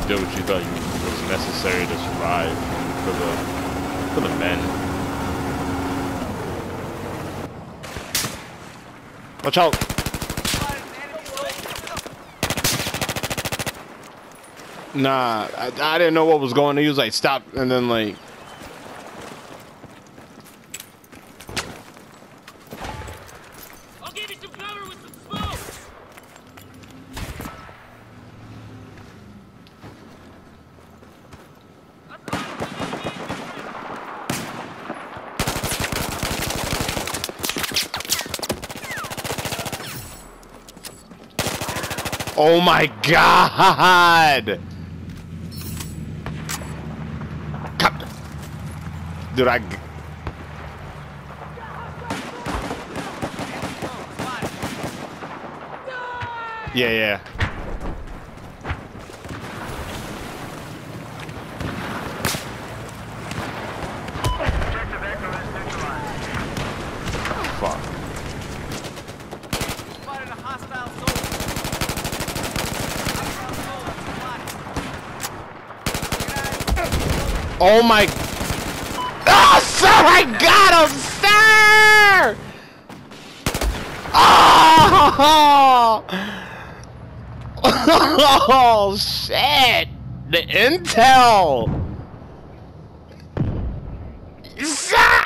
did what you thought was necessary to survive for the men. Watch out! Nah, I didn't know what was going on. He was like, stop, and then like. I'll give you some cover with some smoke. Oh my God! Dude, yeah. Fuck. Oh my. Oh, sir, I got him, sir! Oh! Oh, shit! The intel! Sir!